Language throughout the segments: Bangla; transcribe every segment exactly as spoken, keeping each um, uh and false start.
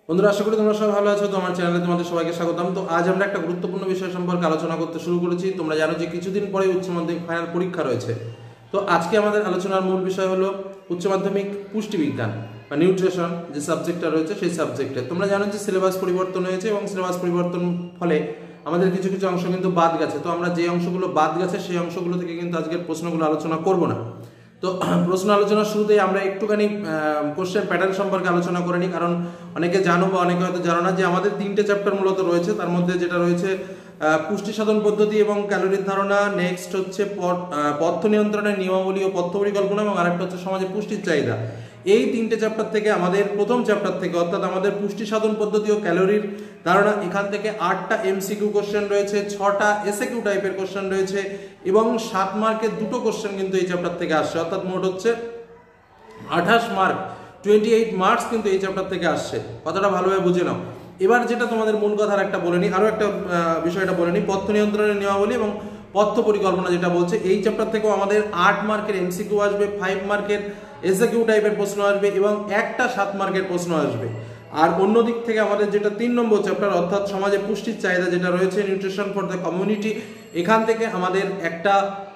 বন্ধুরা, আশা করি তোমরা সবাই ভালো আছো। তো আমার চ্যানেলে তোমাদের সবাইকে স্বাগতম। তো আজ আমরা একটা গুরুত্বপূর্ণ বিষয় সম্পর্কে আলোচনা করতে শুরু করেছি। তোমরা জানো যে কিছুদিন পরে উচ্চ মাধ্যমিক ফাইনাল পরীক্ষা রয়েছে। তো আজকে আমাদের আলোচনার মূল বিষয় হলো উচ্চ মাধ্যমিক পুষ্টিবিজ্ঞান বা নিউট্রিশন যে সাবজেক্টটা রয়েছে সেই সাবজেক্টে। তোমরা জানো যে সিলেবাস পরিবর্তন হয়েছে এবং সিলেবাস পরিবর্তন ফলে আমাদের কিছু কিছু অংশ কিন্তু বাদ গেছে। তো আমরা যে অংশগুলো বাদ গেছে সেই অংশগুলো থেকে কিন্তু আজকের প্রশ্নগুলো আলোচনা করব না। তো প্রশ্ন আলোচনার শুরুতেই আমরা একটুখানি কোশ্চেন প্যাটার্ন সম্পর্কে আলোচনা করে নিই, কারণ অনেকে জানো বা অনেকে হয়তো জানো না যে আমাদের তিনটে চ্যাপ্টার মূলত রয়েছে। তার মধ্যে যেটা রয়েছে পুষ্টি সাধন পদ্ধতি এবং ক্যালোরির ধারণা, নেক্সট হচ্ছে পথ্য নিয়ন্ত্রণের নিয়মাবলী ও পথ্য পরিকল্পনা, এবং আরেকটা হচ্ছে সমাজে পুষ্টির চাহিদা। এই তিনটে চ্যাপ্টার থেকে আমাদের প্রথম চ্যাপ্টার থেকে অর্থাৎ আমাদের পুষ্টি সাধন পদ্ধতি ও ক্যালোরির ধারণা, এখান থেকে আটটা এমসিকিউ কোশ্চেন রয়েছে, ছটা এসএকিউ টাইপের কোশ্চেন রয়েছে এবং সাত মার্কের দুটো কোশ্চেন কিন্তু এই চ্যাপ্টার থেকে আসছে। অর্থাৎ মোট হচ্ছে আঠাশ মার্ক, টোয়েন্টি এইট মার্কস কিন্তু এই চ্যাপ্টার থেকে আসছে। কথাটা ভালোভাবে বুঝে নাও। এবার যেটা তোমাদের মূল কথার একটা বলে নিই, আরও একটা বিষয়টা বলে নিই, পথ্য নিয়ন্ত্রণের নিয়মাবলী এবং পথ্য পরিকল্পনা যেটা বলছে, এই চ্যাপ্টার থেকেও আমাদের আট মার্কের এমসিকিউ আসবে, ফাইভ মার্কের এসএকিউ টাইপের প্রশ্ন আসবে এবং একটা সাত মার্কের প্রশ্ন আসবে। আর অন্য দিক থেকে আমাদের যেটা তিন নম্বর চ্যাপ্টার অর্থাৎ সমাজে পুষ্টির চাহিদা যেটা রয়েছে, নিউট্রিশন ফর দ্য কমিউনিটি, এখান থেকে আমাদের একটা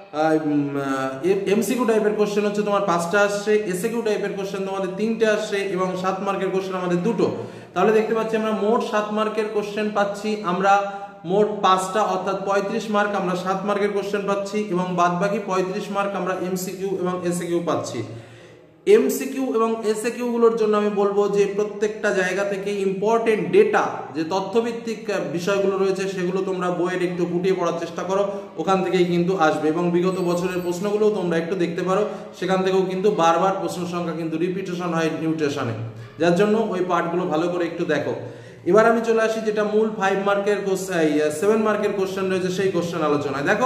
এমসিকিউ টাইপের কোশ্চেন হচ্ছে তোমার পাঁচটা আসছে, এসএকিউ টাইপের কোশ্চেন তোমাদের তিনটে আসছে এবং সাত মার্কের কোশ্চেন আমাদের দুটো। তাহলে দেখতে পাচ্ছি আমরা মোট সাত মার্কের কোশ্চেন পাচ্ছি, আমরা মোট পাঁচটা অর্থাৎ পঁয়ত্রিশ মার্ক আমরা সাত মার্কের কোশ্চেন পাচ্ছি এবং বাদ বাকি পঁয়ত্রিশ মার্ক আমরা এমসিকিউ এবং এসএকিউ পাচ্ছি। এমসিকিউ এবং এসএকিউ গুলোর জন্য আমি বলবো যে প্রত্যেকটা জায়গা থেকে ইম্পর্টেন্ট ডেটা যে তথ্যভিত্তিক বিষয়গুলো রয়েছে সেগুলো তোমরা বইয়ের একটু ফুটিয়ে পড়ার চেষ্টা করো, ওখান থেকেই কিন্তু আসবে। এবং বিগত বছরের প্রশ্নগুলোও তোমরা একটু দেখতে পারো, সেখান থেকেও কিন্তু বারবার প্রশ্ন সংখ্যা কিন্তু রিপিটেশন হয় নিউট্রিশনে, যার জন্য ওই পার্টগুলো ভালো করে একটু দেখো। এবার আমি চলে আসি যেটা মূল ফাইভ মার্কের সেভেন মার্কের কোশ্চেন রয়েছে সেই কোশ্চেন আলোচনায়। দেখো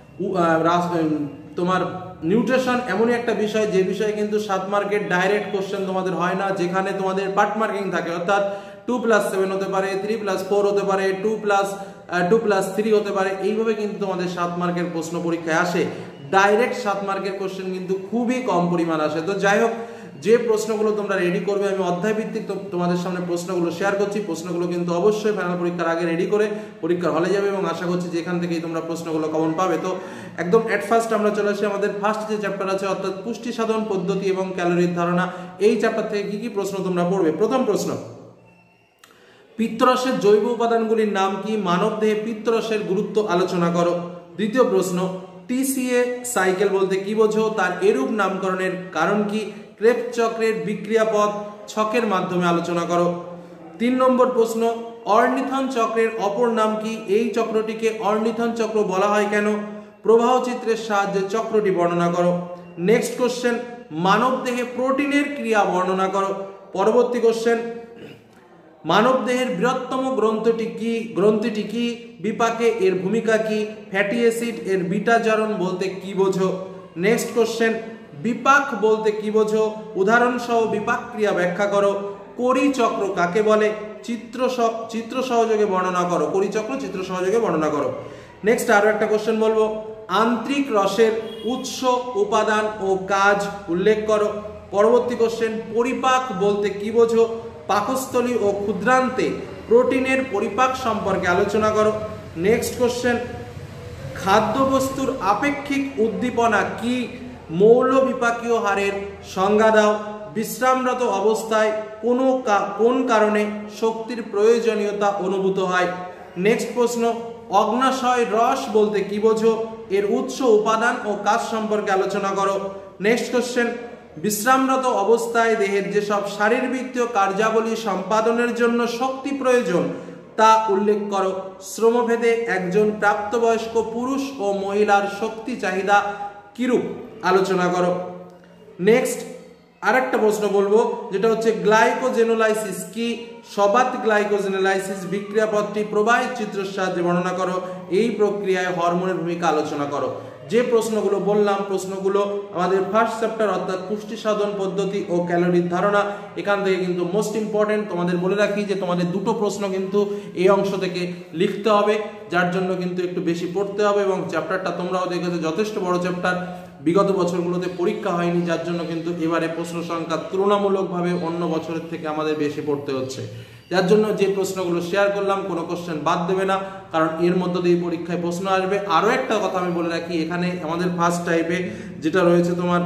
তোমার নিউট্রিশন এমনই একটা বিষয় যে বিষয়ে কিন্তু সাত মার্কের ডাইরেক্ট কোশ্চেন তোমাদের হয় না, যেখানে তোমাদের পার্ট মার্কিং থাকে। অর্থাৎ টু প্লাস সেভেন হতে পারে, থ্রি প্লাস ফোর হতে পারে, two plus two plus three হতে পারে, এইভাবে কিন্তু তোমাদের সাত মার্কের প্রশ্ন পরীক্ষায় আসে। ডাইরেক্ট সাত মার্কের কোশ্চেন কিন্তু খুবই কম পরিমাণ আসে। তো যাই হোক, যে প্রশ্নগুলো তোমরা রেডি করবে, আমি অধ্যায় ভিত্তিক তোমাদের সামনে প্রশ্নগুলো শেয়ার করছি। প্রশ্নগুলো কিন্তু অবশ্যই ফাইনাল পরীক্ষার আগে রেডি করে পরীক্ষার হলে যাবে এবং আশা করছি যে এখান থেকেই তোমরা প্রশ্নগুলো কমন পাবে। তো একদম এট ফার্স্ট আমরা চলে আসি আমাদের ফার্স্ট যে চ্যাপ্টার আছে অর্থাৎ পুষ্টি সাধন পদ্ধতি এবং ক্যালোরির ধারণা। এই চ্যাপ্টার থেকে কি কি প্রশ্ন তোমরা পড়বে? প্রথম প্রশ্ন, পিত্তরসের জৈব উপাদানগুলির নাম কি? মানবদেহে পিত্তরসের গুরুত্ব আলোচনা করো। দ্বিতীয় প্রশ্ন, টিসিএ সাইকেল বলতে কি বোঝো? তার এরূপ নামকরণের কারণ কি? ক্রেবস চক্রের বিক্রিয়াপথ ছকের মাধ্যমে আলোচনা করো। তিন নম্বর প্রশ্ন, অর্নিথন চক্রের অপর নাম কি? এই চক্রটিকে অর্নিথন চক্র বলা হয় কেন? প্রবাহ চিত্রের সাহায্যে চক্রটি বর্ণনা করো। নেক্সট কোশ্চেন, মানবদেহে প্রোটিনের ক্রিয়া বর্ণনা করো। পরবর্তী কোশ্চেন, মানবদেহের বৃহত্তম গ্রন্থটি কি গ্রন্থিটি কি? বিপাকে এর ভূমিকা কি? ফ্যাটি অ্যাসিড এর বিটা জারণ বলতে কি বোঝো? নেক্সট কোশ্চেন, বিপাক বলতে কি বোঝো? উদাহরণ সহ বিপাক ক্রিয়া ব্যাখ্যা করো। কোরি চক্র কাকে বলে? চিত্র চিত্র সহযোগে বর্ণনা করো। কোরি চক্র চিত্র সহযোগে বর্ণনা করো। নেক্সট আরো একটা কোশ্চেন বলবো, আন্তরিক রসের উৎস, উপাদান ও কাজ উল্লেখ করো। পরবর্তী কোশ্চেন, পরিপাক বলতে কি বোঝো? পাকস্থলী ও ক্ষুদ্রান্তে প্রোটিনের পরিপাক সম্পর্কে আলোচনা করো। নেক্সট কোশ্চেন, খাদ্যবস্তুর আপেক্ষিক উদ্দীপনা কি? মৌল বিপাকীয় হারের সংজ্ঞা দাও। বিশ্রামরত অবস্থায় কোনো কোন কারণে শক্তির প্রয়োজনীয়তা অনুভূত হয়? নেক্সট প্রশ্ন, অগ্নাশয় রস বলতে কি বোঝো? এর উৎস, উপাদান ও কাজ সম্পর্কে আলোচনা করো। নেক্সট কোশ্চেন, বিশ্রামরত অবস্থায় দেহের যেসব শারীরবৃত্তীয় কার্যাবলী সম্পাদনের জন্য শক্তি প্রয়োজন তা উল্লেখ করো। শ্রমভেদে একজন প্রাপ্তবয়স্ক পুরুষ ও মহিলার শক্তি চাহিদা কিরূপ আলোচনা করো। নেক্সট আরেকটা প্রশ্ন বলবো যেটা হচ্ছে গ্লাইকোজেনোলাইসিস কি? সবাত গ্লাইকোজেনোলাইসিস বিক্রিয়াপথটি প্রবাহিত চিত্রের সাহায্যে বর্ণনা করো। এই প্রক্রিয়ায় হরমোনের ভূমিকা আলোচনা করো। যে প্রশ্নগুলো বললাম, প্রশ্নগুলো আমাদের ফার্স্ট চ্যাপ্টার অর্থাৎ পুষ্টি সাধন পদ্ধতি ও ক্যালোরির ধারণা, এখান থেকে কিন্তু মোস্ট ইম্পর্টেন্ট। তোমাদের বলে রাখি যে তোমাদের দুটো প্রশ্ন কিন্তু এই অংশ থেকে লিখতে হবে, যার জন্য কিন্তু একটু বেশি পড়তে হবে এবং চ্যাপ্টারটা তোমরাও দেখেছো যথেষ্ট বড় চ্যাপ্টার। বিগত বছরগুলোতে পরীক্ষা হয়নি, যার জন্য কিন্তু এবারে প্রশ্ন সংখ্যা তুলনামূলকভাবে অন্য বছরের থেকে আমাদের বেশি পড়তে হচ্ছে। যার জন্য যে প্রশ্নগুলো শেয়ার করলাম কোনো কোশ্চেন বাদ দেবে না, কারণ এর মধ্য দিয়ে পরীক্ষায় প্রশ্ন আসবে। আরও একটা কথা আমি বলে রাখি, এখানে আমাদের ফার্স্ট টাইপে যেটা রয়েছে তোমার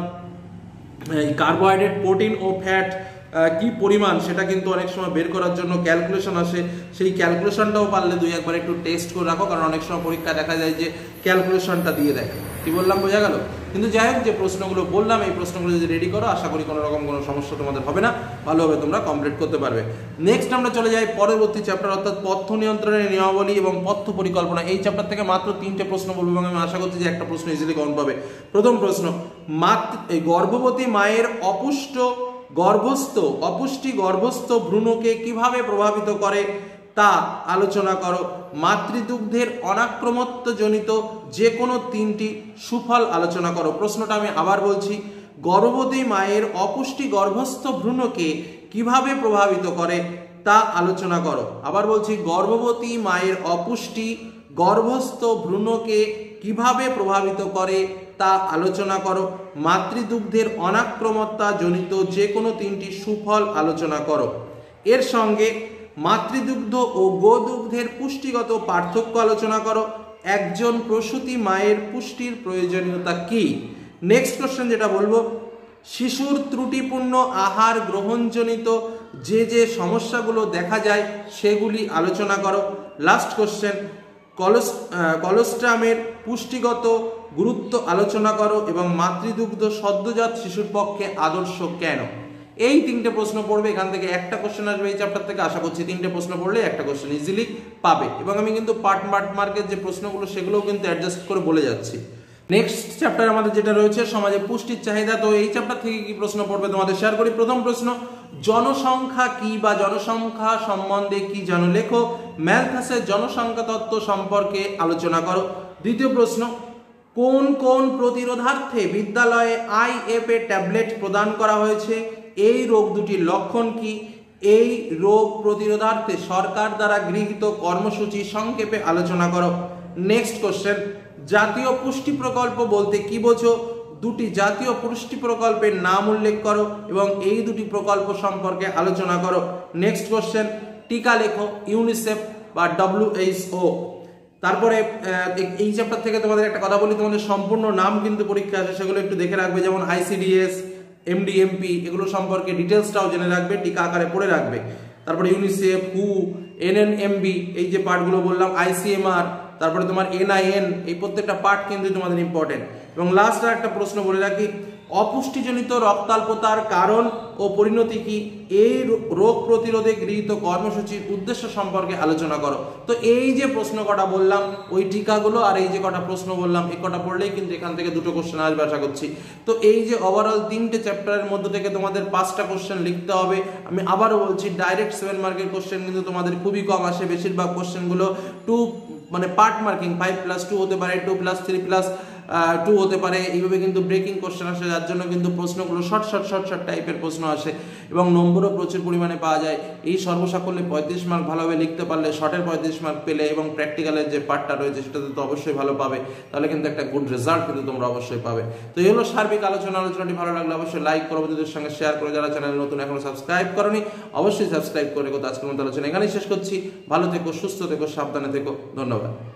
কার্বোহাইড্রেট, প্রোটিন ও ফ্যাট কি পরিমাণ সেটা কিন্তু অনেক সময় বের করার জন্য ক্যালকুলেশন আসে, সেই ক্যালকুলেশনটাও পারলে দুই একবার একটু টেস্ট করে রাখো, কারণ অনেক সময় পরীক্ষা দেখা যায় যে ক্যালকুলেশনটা দিয়ে দেয়। কি বললাম বোঝা গেল? কিন্তু যাই হোক, যে প্রশ্নগুলো বললাম এই প্রশ্নগুলো যদি রেডি করো, আশা করি কোনো রকম কোনো সমস্যা তোমাদের হবে না, ভালোভাবে তোমরা কমপ্লিট করতে পারবে। নেক্সট আমরা চলে যাই পরবর্তী চ্যাপ্টার, অর্থাৎ পথ্য নিয়ন্ত্রণের নিয়মাবলী এবং পথ্য পরিকল্পনা। এই চ্যাপ্টার থেকে মাত্র তিনটে প্রশ্ন বলবো এবং আমি আশা করছি যে একটা প্রশ্ন ইজিলি কমন পাবে। প্রথম প্রশ্ন, মাতৃ গর্ভবতী মায়ের অপুষ্ট গর্ভস্থ অপুষ্টি গর্ভস্থ ভ্রূণকে কিভাবে প্রভাবিত করে তা আলোচনা করো। মাতৃদুগ্ধের অনাক্রমত্ব জনিত যে কোনো তিনটি সুফল আলোচনা করো। প্রশ্নটা আমি আবার বলছি, গর্ভবতী মায়ের অপুষ্টি গর্ভস্থ ভ্রূণকে কিভাবে প্রভাবিত করে তা আলোচনা করো। আবার বলছি, গর্ভবতী মায়ের অপুষ্টি গর্ভস্থ ভ্রূণকে কিভাবে প্রভাবিত করে তা আলোচনা করো। মাতৃদুগ্ধের অনাক্রমতা জনিত যে কোনো তিনটি সুফল আলোচনা করো। এর সঙ্গে মাতৃদুগ্ধ ও গোদুগ্ধের পুষ্টিগত পার্থক্য আলোচনা করো। একজন প্রসূতি মায়ের পুষ্টির প্রয়োজনীয়তা কি? নেক্সট কোশ্চেন যেটা বলবো, শিশুর ত্রুটিপূর্ণ আহার গ্রহণজনিত যে যে সমস্যাগুলো দেখা যায় সেগুলি আলোচনা করো। লাস্ট কোশ্চেন, কলস কলোস্ট্রামের পুষ্টিগত গুরুত্ব আলোচনা করো এবং মাতৃদুগ্ধ সদ্যজাত শিশুর পক্ষে আদর্শ কেন? এই তিনটে প্রশ্ন পড়বে, এখান থেকে একটা কোশ্চেন আসবে এই চ্যাপ্টার থেকে। আশা করছি তিনটে প্রশ্ন পড়লে একটা কোশ্চেন ইজিলি পাবে, এবং আমি কিন্তু পার্ট পার্ট মার্কের যে প্রশ্নগুলো সেগুলোও কিন্তু অ্যাডজাস্ট করে বলে যাচ্ছি। নেক্সট চ্যাপ্টার আমাদের যেটা রয়েছে সমাজে পুষ্টির চাহিদা, তো এই চ্যাপ্টার থেকে কি প্রশ্ন পড়বে তোমাদের শেয়ার করি। প্রথম প্রশ্ন, জনসংখ্যা কি বা জনসংখ্যা সম্বন্ধে কি জানো লেখো। ম্যালথাসের জনসংখ্যা তত্ত্ব সম্পর্কে আলোচনা করো। দ্বিতীয় প্রশ্ন, কোন কোন প্রতিরোধার্থে বিদ্যালয়ে আইএফ এ ট্যাবলেট প্রদান করা হয়েছে? এই রোগ দুটির লক্ষণ কি? এই রোগ প্রতিরোধার্থে সরকার দ্বারা গৃহীত কর্মসূচি সংক্ষেপে আলোচনা করো। নেক্সট কোশ্চেন, জাতীয় পুষ্টি প্রকল্প বলতে কি বোঝো? দুটি জাতীয় পুষ্টি প্রকল্পের নাম উল্লেখ করো এবং এই দুটি প্রকল্প সম্পর্কে আলোচনা করো। নেক্সট কোশ্চেন, টিকা লেখো। ইউনিসেফ বা ডব্লিউএইচও। তারপরে এই চ্যাপ্টার থেকে তোমাদের একটা কথা বলি, তোমাদের সম্পূর্ণ নাম কিন্তু পরীক্ষা আছে, সেগুলো একটু দেখে রাখবে, যেমন আইসিডিএস, এমডিএমপি, এগুলো সম্পর্কে ডিটেলসটাও জেনে রাখবে, টিকা আকারে পড়ে রাখবে। তারপরে ইউনিসেফ, হু, এনএনএমবি, এই যে পার্টগুলো বললাম, আইসিএমআর, তারপরে তোমার এনআইএন, এই প্রত্যেকটা পার্ট কিন্তু তোমাদের ইম্পর্টেন্ট। এবং লাস্ট আর একটা প্রশ্ন বলে রাখি, অপুষ্টিজনিত রক্তাল্পতার কারণ ও পরিণতি কি? এই রোগ প্রতিরোধে গৃহীত কর্মসূচির উদ্দেশ্য সম্পর্কে আলোচনা করো। তো এই যে প্রশ্ন কটা বললাম, ওই টিকাগুলো আর এই যে কটা প্রশ্ন বললাম, এই কটা পড়লেই কিন্তু এখান থেকে দুটো কোশ্চেন আসবে আশা করছি। তো এই যে ওভারঅল তিনটে চ্যাপ্টারের মধ্যে থেকে তোমাদের পাঁচটা কোশ্চেন লিখতে হবে। আমি আবারও বলছি, ডাইরেক্ট সেভেন মার্কের কোশ্চেন কিন্তু তোমাদের খুবই কম আসে, বেশিরভাগ কোশ্চেনগুলো টু মানে part marking, five plus two হতে পারে, two plus three plus two হতে পারে, এইভাবে কিন্তু ব্রেকিং কোশ্চেন আসে, যার জন্য কিন্তু প্রশ্নগুলো শর্ট শর্ট শর্ট শর্ট টাইপের প্রশ্ন আসে এবং নম্বরও প্রচুর পরিমাণে পাওয়া যায়। এই সর্বসাকল্যে পঁয়ত্রিশ মার্ক ভালোভাবে লিখতে পারলে, শর্টের পঁয়ত্রিশ মার্ক পেলে এবং প্র্যাকটিক্যালের যে পার্টটা রয়েছে সেটাতে তো অবশ্যই ভালো পাবে, তাহলে কিন্তু একটা গুড রেজাল্ট কিন্তু তোমরা অবশ্যই পাবে। তো এই হলো সার্বিক আলোচনা। আলোচনাটি ভালো লাগলে অবশ্যই লাইক করো, বন্ধুদের সঙ্গে শেয়ার করো, যারা চ্যানেল নতুন এখনো সাবস্ক্রাইব করোনি অবশ্যই সাবস্ক্রাইব করে রেখো। আজকের মতো আলোচনা এখানেই শেষ করছি। ভালো থেকো, সুস্থ থেকো, সাবধানে থেকো, ধন্যবাদ।